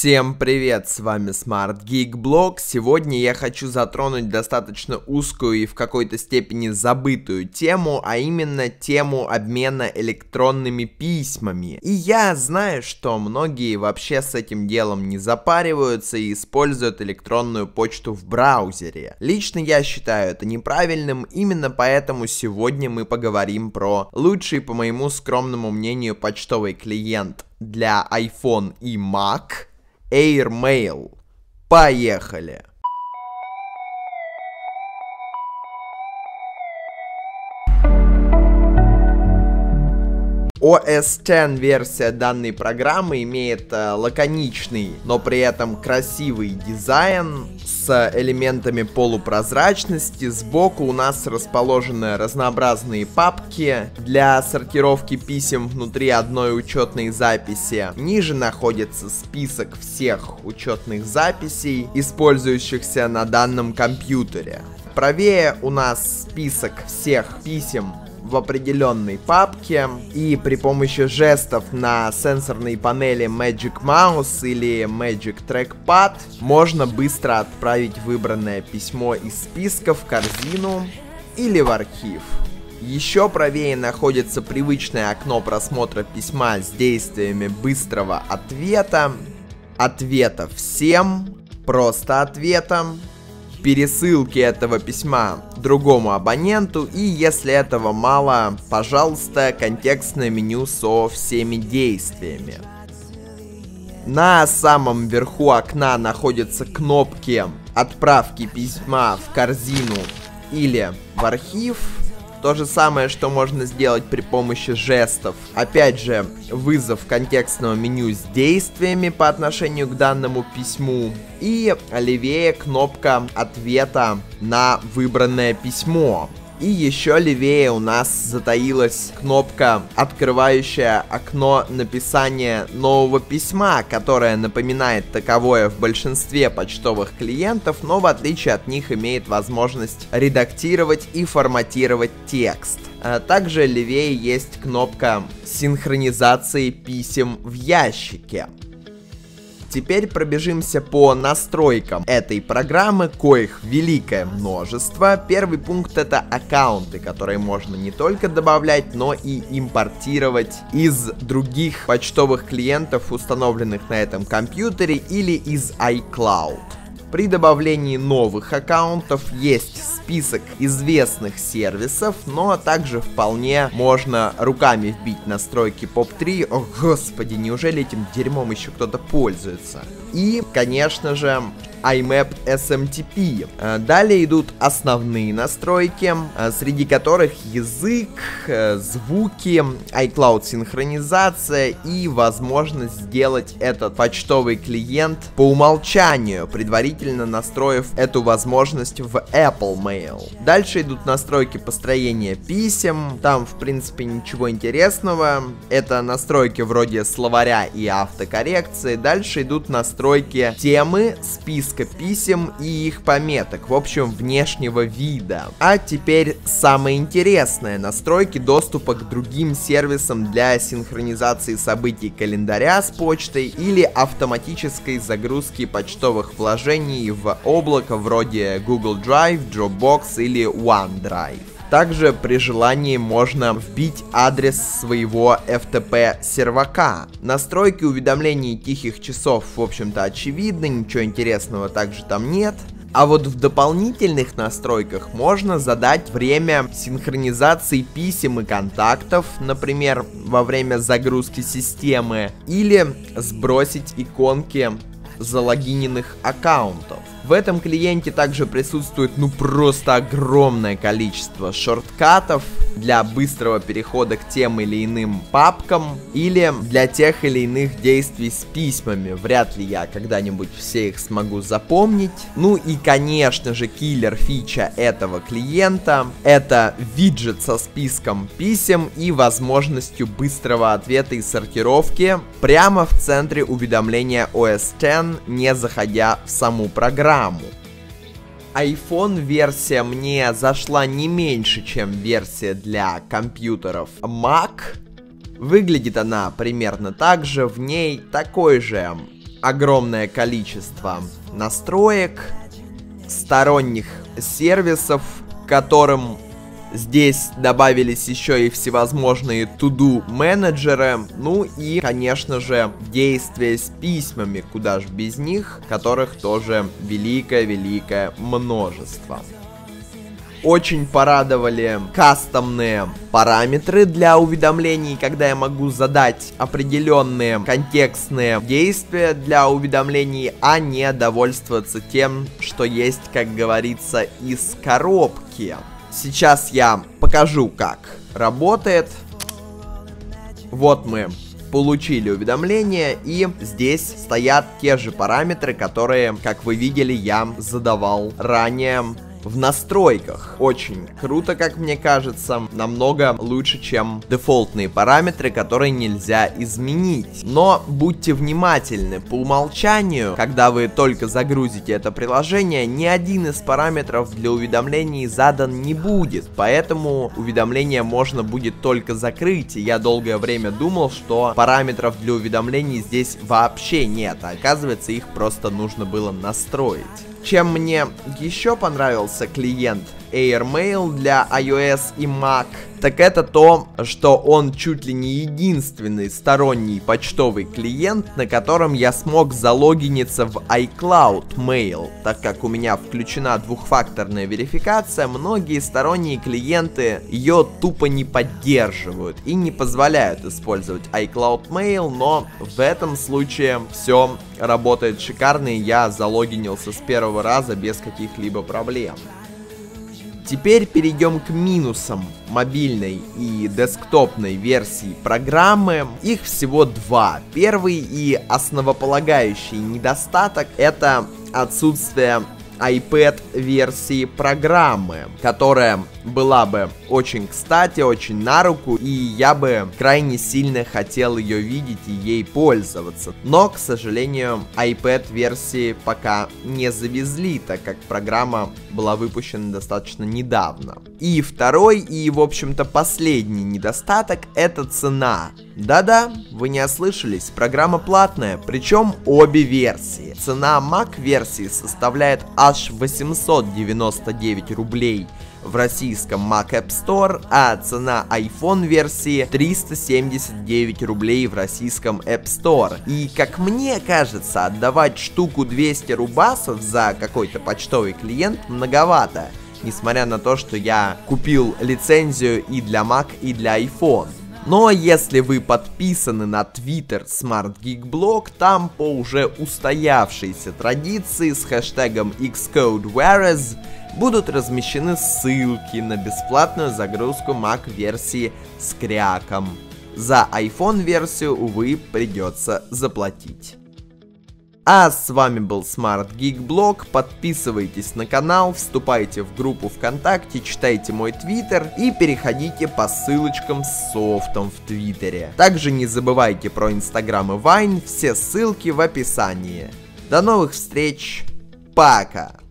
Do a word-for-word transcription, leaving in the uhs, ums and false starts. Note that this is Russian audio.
Всем привет, с вами SmartGeekBlog. Сегодня я хочу затронуть достаточно узкую и в какой-то степени забытую тему, а именно тему обмена электронными письмами. И я знаю, что многие вообще с этим делом не запариваются и используют электронную почту в браузере. Лично я считаю это неправильным, именно поэтому сегодня мы поговорим про лучший, по моему скромному мнению, почтовый клиент для iPhone и Mac AirMail. Поехали! о эс десять версия данной программы имеет э, лаконичный, но при этом красивый дизайн с элементами полупрозрачности. Сбоку у нас расположены разнообразные папки для сортировки писем внутри одной учетной записи. Ниже находится список всех учетных записей, использующихся на данном компьютере. Правее у нас список всех писем в определенной папке, и при помощи жестов на сенсорной панели Magic Mouse или Magic Trackpad можно быстро отправить выбранное письмо из списка в корзину или в архив. Еще правее находится привычное окно просмотра письма с действиями быстрого ответа, ответа всем, просто ответа, пересылки этого письма другому абоненту, и если этого мало, пожалуйста, контекстное меню со всеми действиями. На самом верху окна находятся кнопки отправки письма в корзину или в архив. То же самое, что можно сделать при помощи жестов. Опять же, вызов контекстного меню с действиями по отношению к данному письму. И левее кнопка ответа на выбранное письмо. И еще левее у нас затаилась кнопка, открывающая окно написания нового письма, которая напоминает таковое в большинстве почтовых клиентов, но в отличие от них имеет возможность редактировать и форматировать текст. Также левее есть кнопка синхронизации писем в ящике. Теперь пробежимся по настройкам этой программы, коих великое множество. Первый пункт — это аккаунты, которые можно не только добавлять, но и импортировать из других почтовых клиентов, установленных на этом компьютере, или из iCloud. При добавлении новых аккаунтов есть список известных сервисов, но также вполне можно руками вбить настройки поп три. О, господи, неужели этим дерьмом еще кто-то пользуется? И, конечно же, ай мэп эс эм ти пи. Далее идут основные настройки, среди которых язык, звуки, iCloud синхронизация и возможность сделать этот почтовый клиент по умолчанию, предварительно настроив эту возможность в Apple Mail. Дальше идут настройки построения писем. Там, в принципе, ничего интересного. Это настройки вроде словаря и автокоррекции. Дальше идут настройки темы, списка писем и их пометок, в общем, внешнего вида. А теперь самое интересное — настройки доступа к другим сервисам для синхронизации событий календаря с почтой или автоматической загрузки почтовых вложений в облако вроде Google Drive, Dropbox или OneDrive. Также при желании можно вбить адрес своего эф тэ пэ-сервака. Настройки уведомлений тихих часов, в общем-то, очевидны, ничего интересного также там нет. А вот в дополнительных настройках можно задать время синхронизации писем и контактов, например, во время загрузки системы, или сбросить иконки залогиненных аккаунтов. В этом клиенте также присутствует ну просто огромное количество шорткатов для быстрого перехода к тем или иным папкам или для тех или иных действий с письмами. Вряд ли я когда-нибудь все их смогу запомнить. Ну и, конечно же, киллер фича этого клиента — это виджет со списком писем и возможностью быстрого ответа и сортировки прямо в центре уведомления о эс десять, не заходя в саму программу. iPhone версия мне зашла не меньше, чем версия для компьютеров Mac. Выглядит она примерно так же, в ней такой же огромное количество настроек, сторонних сервисов, к которым здесь добавились еще и всевозможные to-do менеджеры, ну и, конечно же, действия с письмами, куда ж без них, которых тоже великое-великое множество. Очень порадовали кастомные параметры для уведомлений, когда я могу задать определенные контекстные действия для уведомлений, а не довольствоваться тем, что есть, как говорится, из коробки. Сейчас я покажу, как работает. Вот мы получили уведомление, и здесь стоят те же параметры, которые, как вы видели, я задавал ранее в настройках. Очень круто, как мне кажется, намного лучше, чем дефолтные параметры, которые нельзя изменить. Но будьте внимательны, по умолчанию, когда вы только загрузите это приложение, ни один из параметров для уведомлений задан не будет, поэтому уведомления можно будет только закрыть, и я долгое время думал, что параметров для уведомлений здесь вообще нет, а оказывается, их просто нужно было настроить. Чем мне еще понравился клиент AirMail для iOS и Mac, так это то, что он чуть ли не единственный сторонний почтовый клиент, на котором я смог залогиниться в iCloud Mail. Так как у меня включена двухфакторная верификация, многие сторонние клиенты ее тупо не поддерживают и не позволяют использовать iCloud Mail, но в этом случае все работает шикарно, и я залогинился с первого раза без каких-либо проблем. Теперь перейдем к минусам мобильной и десктопной версии программы. Их всего два. Первый и основополагающий недостаток — это отсутствие iPad-версии программы, которая была бы очень кстати, очень на руку, и я бы крайне сильно хотел ее видеть и ей пользоваться. Но, к сожалению, iPad-версии пока не завезли, так как программа была выпущена достаточно недавно. И второй, и, в общем-то, последний недостаток — это цена. Да-да, вы не ослышались, программа платная, причем обе версии. Цена Mac-версии составляет аж восемьсот девяносто девять рублей в российском Mac App Store, а цена iPhone-версии триста семьдесят девять рублей в российском App Store. И, как мне кажется, отдавать штуку двести рубасов за какой-то почтовый клиент многовато, несмотря на то, что я купил лицензию и для Mac, и для iPhone. Но если вы подписаны на Twitter SmartGeekBlog, там по уже устоявшейся традиции с хэштегом XCodeWhereas будут размещены ссылки на бесплатную загрузку Mac-версии с кряком. За iPhone-версию, увы, придется заплатить. А с вами был SmartGeekBlog, подписывайтесь на канал, вступайте в группу ВКонтакте, читайте мой твиттер и переходите по ссылочкам с софтом в твиттере. Также не забывайте про Инстаграм и Вайн, все ссылки в описании. До новых встреч, пока!